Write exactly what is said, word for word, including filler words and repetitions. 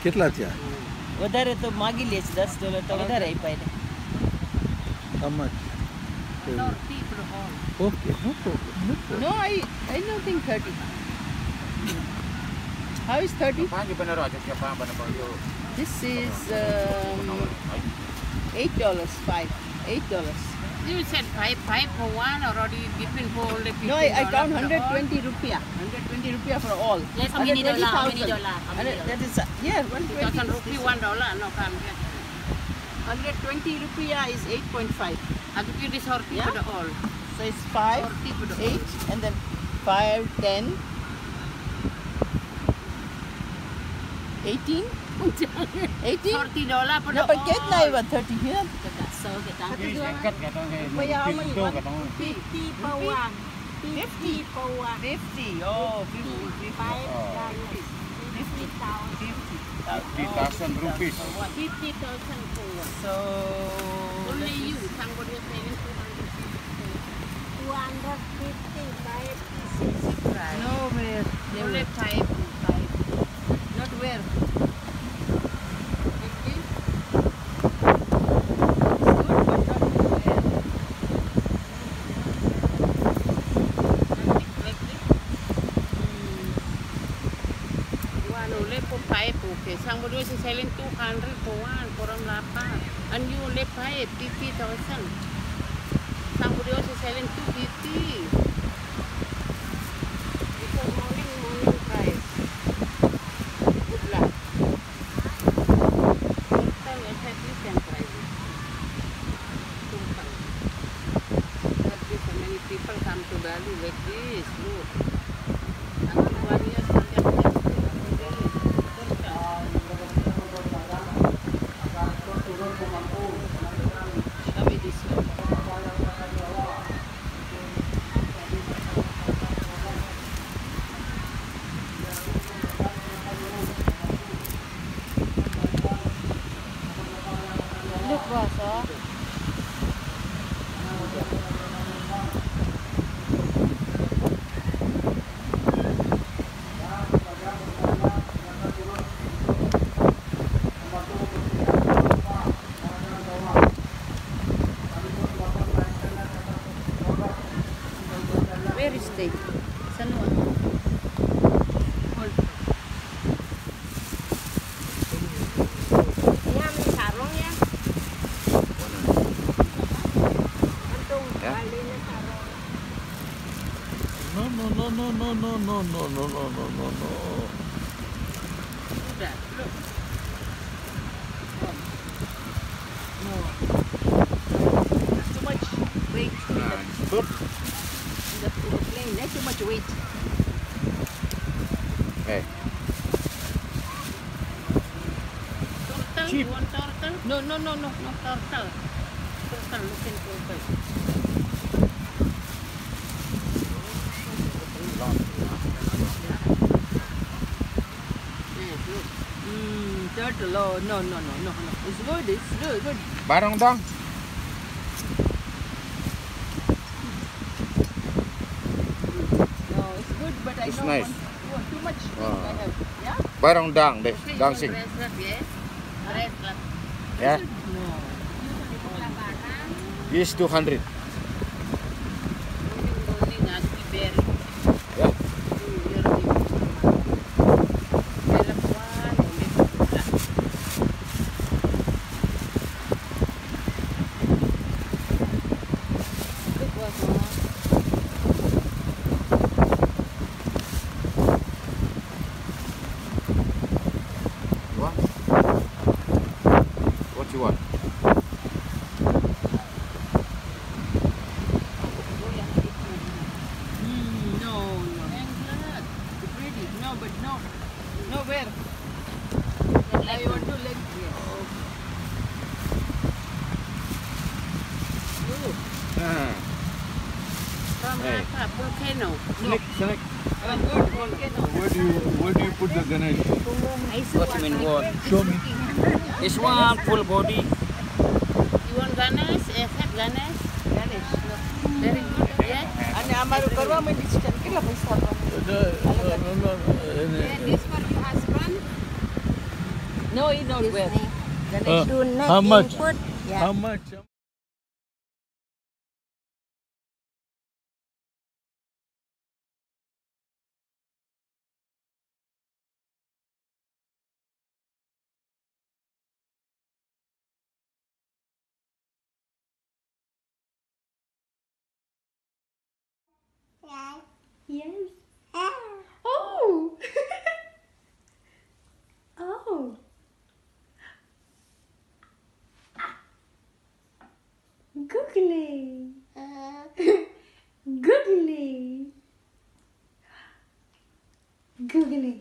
કેટલા થયા? વધારે તો માગી લે છે દસ ડોલર તો વધારે આપ્યા એને. How much? thirty for the whole. Okay, no problem. No problem. No, I I don't think thirty. How is thirty? This is um, eight dollars. Five, eight dollars. You said five, five for one already different for only fifteen. No, I, I count for hundred all. twenty rupiah. Hundred twenty rupiah for all. Yes, how many dollar? How many dollar? How many Hundred- That is uh, yeah, one Two twenty. thousand rupee, one dollar. No, come here. Hundred twenty rupiah is eight point five. I give you this forty Yeah? for the all. So it's five, Forty for the eight, and then five, ten, eighteen, eighteen. Forty dollar for No, the but all. get now even thirty here. So get down. Well, how many? One? Fifty per one. Fifty. per one. Fifty. Oh, fifty. Fifty. Five dollars. Fifty thousand. Fifty. fifty thousand rupees. Fifty thousand for one. So Only you. Somebody is saying two hundred fifty. Two hundred fifty. Five six. no, where? They Only were five. Five. not where. Fifty. One only for five, okay. Somebody was selling two hundred for one, for them lapar. And you only five, fifty thousand. Somebody was selling two fifty. It's a morning, morning price. Good luck. Next time I said you can try it. Two pounds. Not this so many people come to Bali like this, look. Until one year, something like this. Show me this one. Look, boss, oh. Where is they? Saan mo? Hold. Yan, may sarong yan. Antong Yeah. bali na sarong. No, no, no, no, no, no, no, no, no, no, no, no, no. Look that, look. No. There's too much weight in the, Good. in the, in the plane. There's too much weight. Hey, Turtle, Cheap. you want turtle? No, no, no, no. No turtle. Turtle, looking turtle. Yes, look. Mm, turtle. Oh, no, no, no, no, no. It's good. It's good. Good. barang dong. No, it's good, but I It's don't nice. want, want too much. Ah. I have. Yeah. Barang dang deh, Okay, you dancing. want bracelet, yes? Bracelet. Ya, No. this two hundred. Morning, morning, ati berry. Ya, Mm, you're the- Melak one, only pula. Look what. Oh. what? What you want? Mm, no, no. England. It's pretty. No, but no. No, where? I want to let. Oh. Look, Ah, from Hey. Napa, volcano. snake, snake. Oh, good. Volcano. Where do you where do you put the Ganesh? What you mean what? Show me. This one full body. You want Ganesh? Accept Ganesh? Ganesh. Very good, yes? અને અમારું કરવા માંડી છે કેટલા પૈસા આપવાના? The, no, no, no, Yeah, no. this for your husband. No, you don't wear. Uh, Do not how much? input. Yeah. How much? Yes. Oh. Oh. Googly. Googly. Googly.